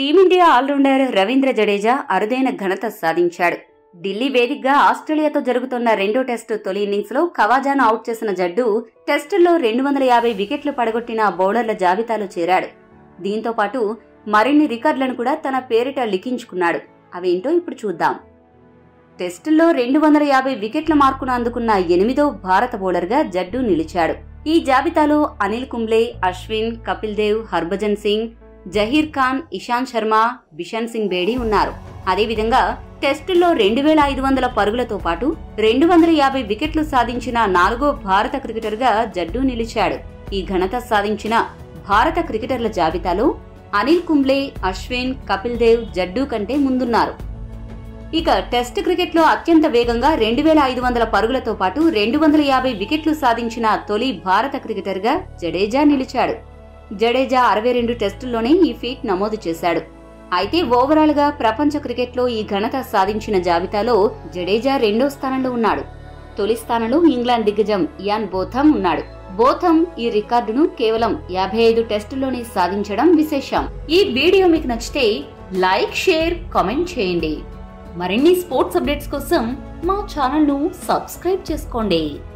Team India allrounder Ravindra Jadeja అరుదైన ఘనత సాధించాడు. ఢిల్లీ వేదికగా ఆస్ట్రేలియాతో జరుగుతున్న రెండో టెస్టు తొలి ఇన్నింగ్స్ లో ఖవాజాను అవుట్ చేసిన జడ్డు టెస్టుల్లో 250 వికెట్లు పడగొట్టిన బౌలర్ల జాబితాలో చేరాడు. దీంతో పాటు మరిన్ని రికార్డులను కూడా తన పేరిట లిఖించుకున్నాడు. అవేంటో ఇప్పుడు చూద్దాం. టెస్టుల్లో 250 వికెట్ల మార్కును అందుకున్న 8వ భారత బౌలర్గా జడ్డు నిలిచాడు. ఈ జాబితాలో అనిల్ కుంబ్లే, అశ్విన్, కపిల్ దేవ్, హర్భజన్ సింగ్, జహీర్ ఖాన్, ఇషాంత్ శర్మ, బిషన్ సింగ్ బేడీ ఉన్నారు. అదేవిధంగా టెస్టుల్లో 2500 పరుగులతో పాటు 250 వికెట్లు సాధించిన 4వ భారత క్రికెటర్గా జడ్డు నిలిచాడు. ఈ ఘనత సాధించిన భారత క్రికెటర్ల జాబితాలో అనిల్ కుంబ్లే, అశ్విన్, కపిల్ దేవ్ జడ్డు కంటే ముందున్నారు. ఇక టెస్ట్ క్రికెట్లో అత్యంత వేగంగా 2500 పరుగులతో పాటు 250 వికెట్లు సాధించిన తొలి భారత క్రికెటర్గా జడేజా నిలిచాడు. జడేజా 62 టెస్టుల్లోనే ఈ ఫీట్ నమోదు చేశాడు. అయితే ఓవరాల్ గా ప్రపంచ క్రికెట్లో ఈ ఘనత సాధించిన జాబితాలో జడేజా 2వ స్థానంలో ఉన్నాడు. తొలి స్థానంలో ఇంగ్లాండ్ దిగ్గజం ఇయాన్ బోథమ్ ఉన్నాడు. బోథమ్ ఈ రికార్డును కేవలం 55 టెస్టుల్లోనే సాధించడం విశేషం. ఈ వీడియో మీకు నచ్చితే లైక్, షేర్, కామెంట్ చేయండి. మరిన్ని స్పోర్ట్స్ అప్డేట్స్ కోసం మా ఛానల్ ను సబ్స్క్రైబ్ చేసుకోండి.